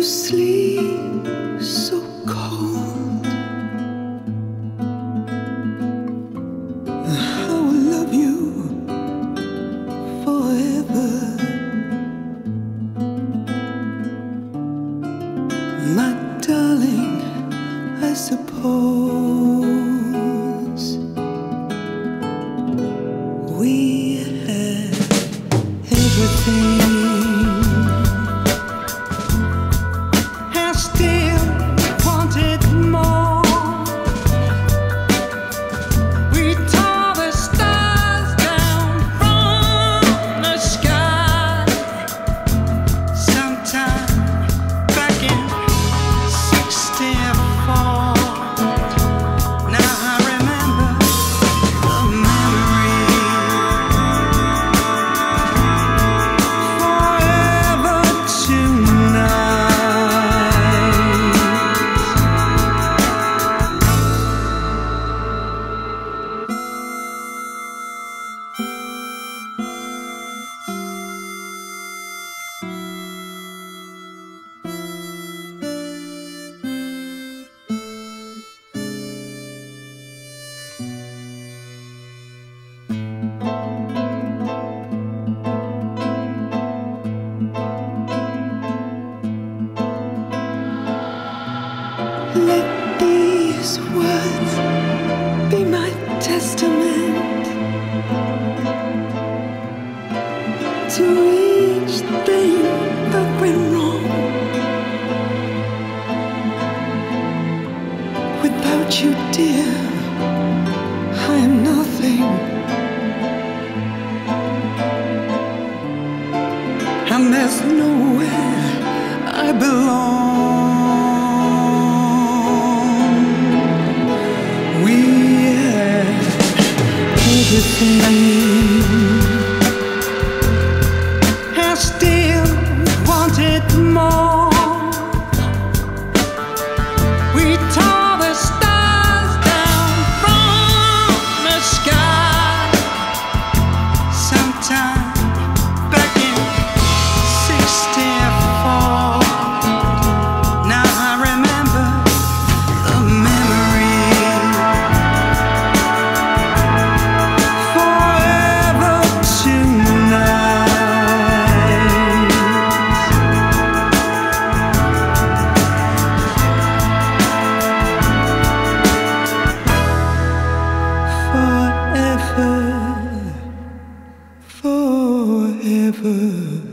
sleep so cold. I will love you forever, my darling, I suppose. We had everything. Let these words be my testament to each thing that went wrong. Without you, dear, I am nothing, and there's nowhere I belong. I still wanted more. We tore the stars down from the sky sometime back in '64. Now I remember the memory. Forever.